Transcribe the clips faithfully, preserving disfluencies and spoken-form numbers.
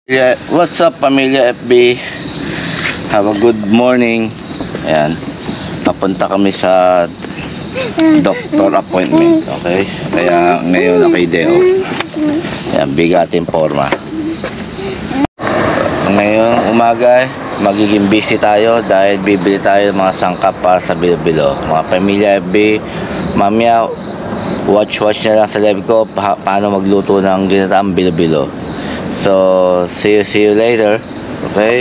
Yeah, what's up pamilya F B? Have a good morning. Ayan, papunta kami sa doctor appointment. Okay, kaya ngayon na kay Deo. Ayan, bigatin forma. Ngayong umaga magiging busy tayo dahil bibili tayo ng mga sangkap para sa bilo-bilo. Mga pamilya F B, mamaya watch watch na lang sa live ko pa paano magluto ng ginataang bilo-bilo. So, see you, see you later. Okay?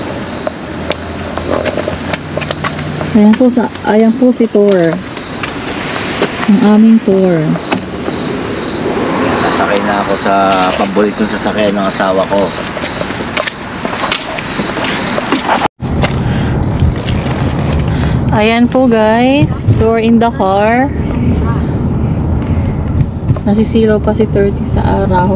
Ayan po, sa, ayan po si Thor. Ang aming Thor. Sasakay na ako sa paboritong sasakyan ng asawa ko. Ayan po guys. Thor in the car. Nasisilaw pa si thirty sa araw.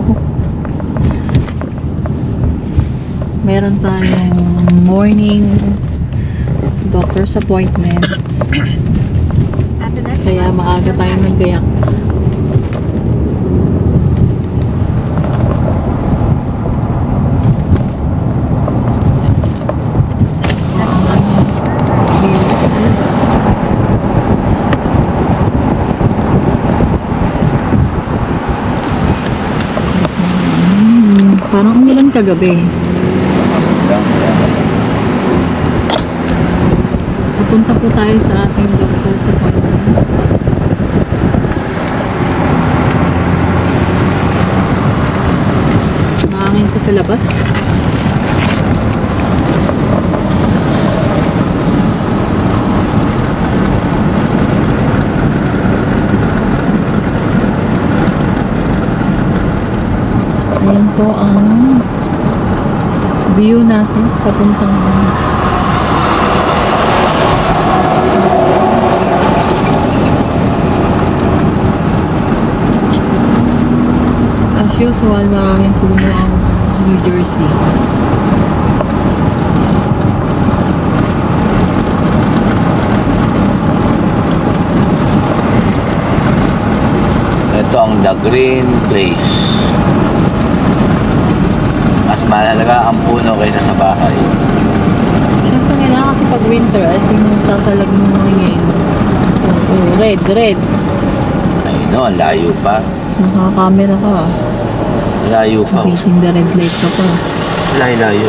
Meron tayong morning doctor's appointment. Kaya maaga tayo naggayak. Hmm, parang umulan kagabi. Punta po tayo sa ating doctor's appointment. Mahangin ko sa labas. Ayan po ang view natin papuntang usual, maraming puno ang New Jersey. Ito ang The Green Place. Mas mahalaga ang puno kaysa sa bahay. Siyempre kailangan kasi pag winter, as yung sasalag ng mga yelo. Oh, red, red. Ay no, layo pa. Naka-camera ka. Layo pa. Facing the red light ka pa. Layo-layo.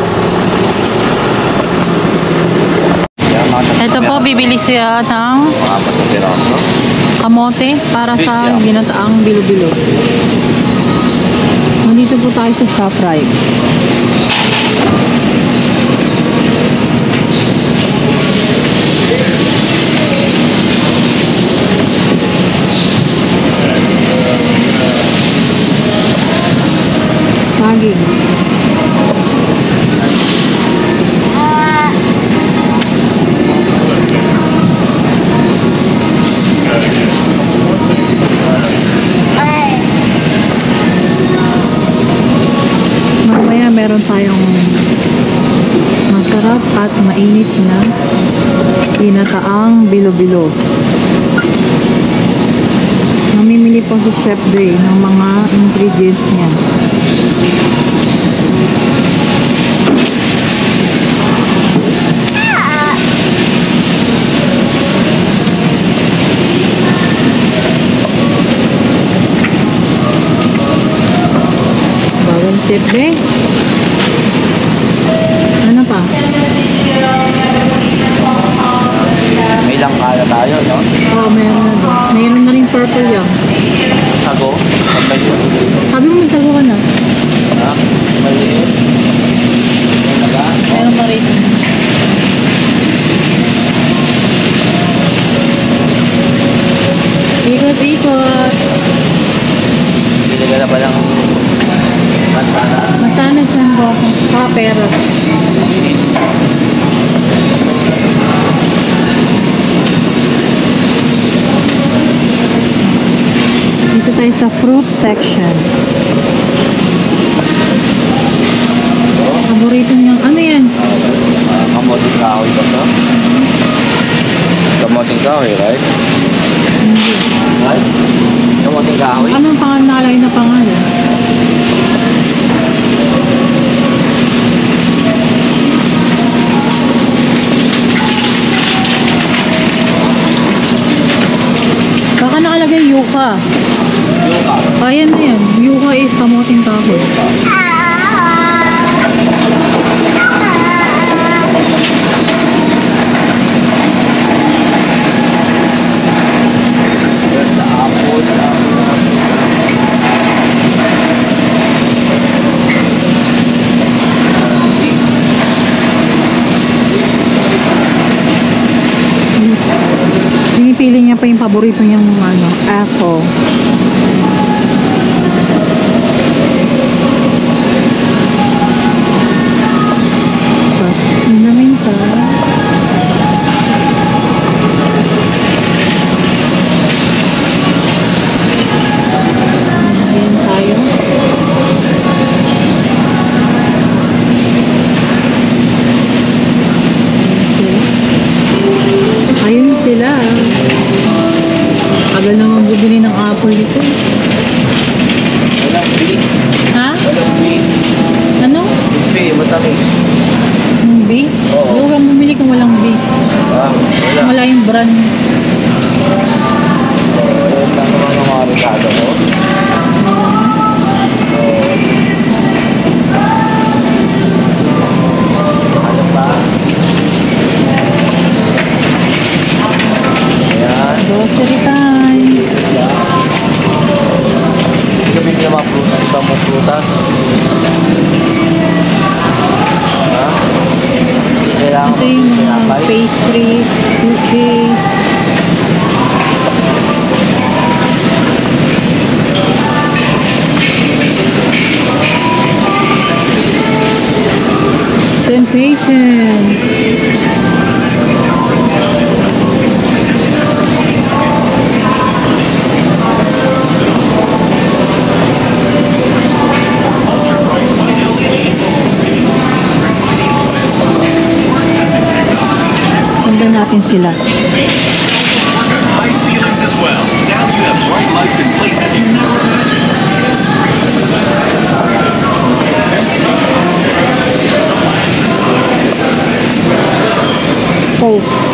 Ito po, bibili siya ng mga patapiraso kamote para sa ginataang bilo-bilo. Nandito po tayo sa ShopRite. Saging. Mamaya meron tayong masarap at mainit na ginataang bilo-bilo. Mamimili po si Chef Dre ng mga ingredients niya. Bawal Chef Dre. Ano pa? may lang kala tayo, no? Oh, meron na doon. Meron na rin purple yan. Sago. Sabi mo may sago ka na. Ha? Maliit. May naga. Meron pa rin. Ikot, ikot. Bili ka na ba ng kansana? Masanas lang po ako. Ah, pera. Dito tayo sa fruit section. Paborito niyang, ano yan? Uh, kamoting kahoy ba ito? Kamoting kahoy, right? Hindi. Right? Kamoting kahoy? Anong pangalan nakalagay na pangalan? pa yung paborito niyang ano, apple. Yun namin ka. Ayan tayo. Ayun sila. Tagal naman bumili ng apple dito. Walang B. Ha? Walang B. Ano? B, matamis. Yung B? Oo. Huwag kang bumili kung walang B. Ah, wala. Wala yung brand. Ayun lang naman ang mga rekado ko. Ano pa? Ayan. Grocery time. Gabi niya mga prutas, ibang mga prutas. Ha? Kailangan Ito yung mga tinapay. pastries, cookies. Temptation. Sundan natin sila. High ceilings as well. Now you have bright lights in places you never imagined. Pulse.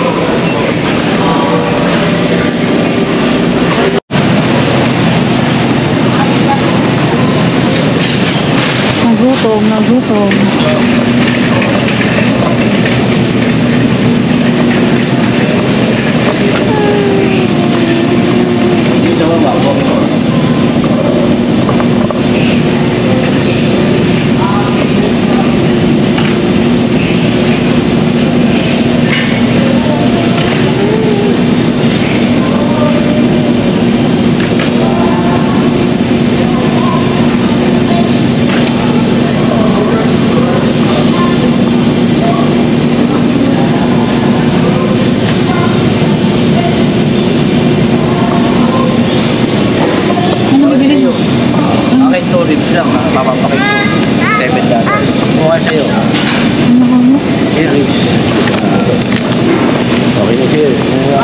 Nagutom, nagutom. Dito ba ba? Ano bibili mo? Akin two ribs lang ha. Papapakin ko. Seven dollars. Mukha sa'yo. Ano ka mo? Hey, ribs. Okay na sa'yo.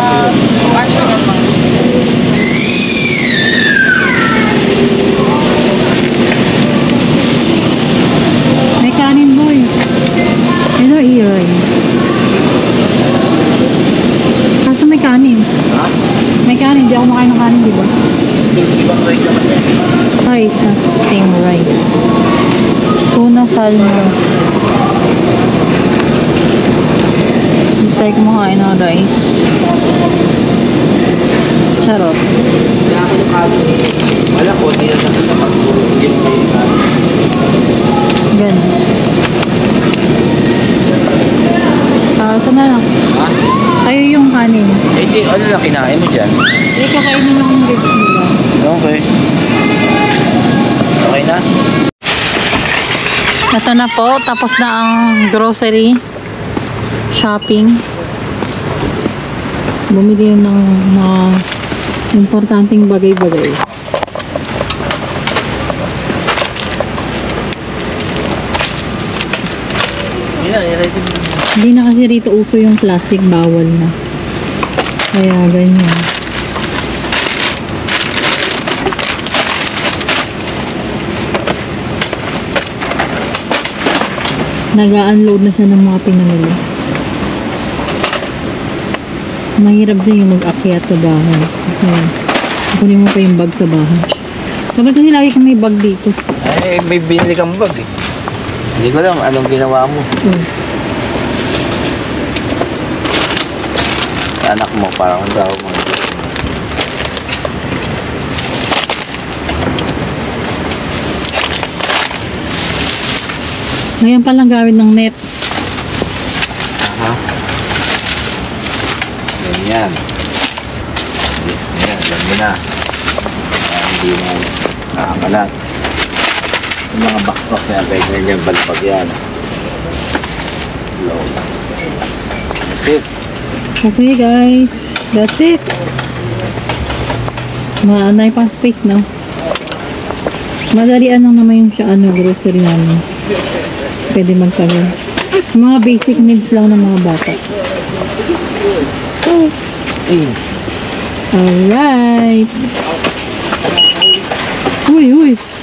May kanin boy. Ito e-rice. Kaso may kanin. Ha? May kanin. Hindi ako makain ng kanin, di ba? Ibang rate naman yan. Ay, not same rice. Tuna salmon. Hindi tayo kumakain ng rice. Charot. Kaya ako yung kanin. Wala ko, hindi na sa kapag hindi mo kayo kanin. Ganun. Ah, ito na lang. Ha? Sa'yo yung kanin. Eh, di, ano lang kinain mo dyan? Eh, kakainin lang ng ribs nila. Okay. Okay na? Ito na po, tapos na ang grocery shopping. Bumili ng mga importanteng bagay-bagay. Hindi na, i-ready mo. Hindi na kasi rito uso yung plastic, bawal na. Kaya ganyan. Nag-unload na siya ng mga pinamili. Mahirap din yung mag-akyat sa bahay. Kasi kunin mo pa yung bag sa bahay. Dapat kasi lagi kang may bag dito. Eh, may binili kang bag eh. Hindi ko alam anong ginawa mo. Hmm. Anak mo, parang ang daw mo. Ngayon palang gamit ng net. Aha. Ganyan. Yan, alam mo na. Kaya hindi mo nakakalat. Yung mga backpack yan, pwede na dyan balpag yan. Low. That's it. Okay guys, that's it. Maanay pang space, no? Madalian lang naman yung siya, ano, grocery namin. Pwede magkaroon. Mga basic needs lang ng mga bata. Mm. Alright. Uy, uy.